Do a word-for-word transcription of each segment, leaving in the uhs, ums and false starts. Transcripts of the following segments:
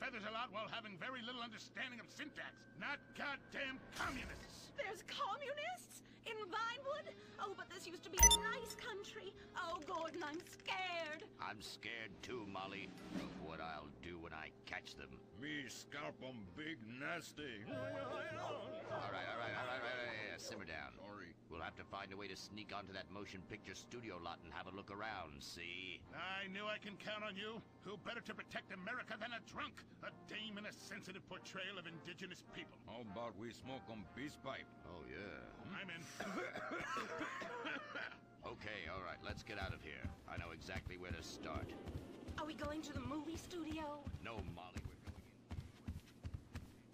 feathers a lot while having very little understanding of syntax. Not goddamn communists. There's communists? In Vinewood? Oh, but this used to be a nice country. Oh, Gordon, I'm scared. I'm scared too, Molly, of what I'll do when I catch them. Me scalp 'em big nasty. All right, all right, all right, all right, all right. Simmer down. Sorry. We'll have to find a way to sneak onto that motion picture studio lot and have a look around, see? I knew I can count on you. Who better to protect America than a drunk? A dame in a sensitive portrayal of indigenous people. How about we smoke 'em peace pipe? Oh, yeah. I'm in. Okay, all right, let's get out of here. I know exactly where to start. Are we going to the movie studio? No, Molly, we're going in.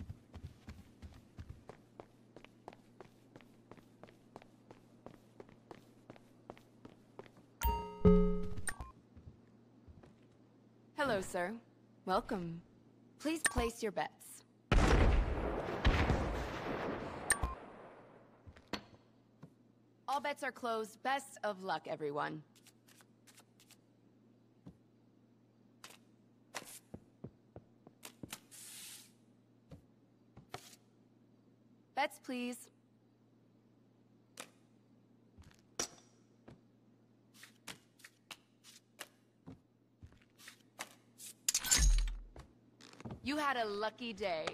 Hello, sir. Welcome. Please place your bets. All bets are closed. Best of luck, everyone. Bets, please. You had a lucky day.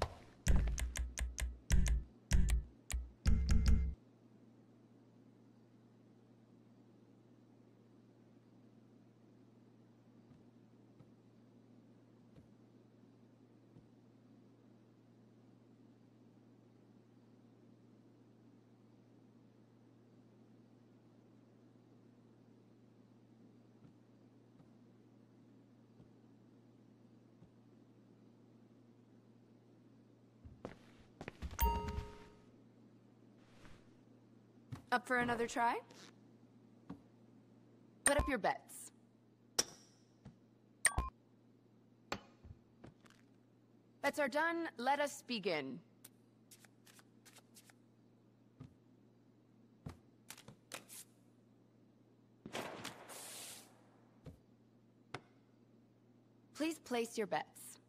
Up for another try? Put up your bets. Bets are done. Let us begin. Please place your bets.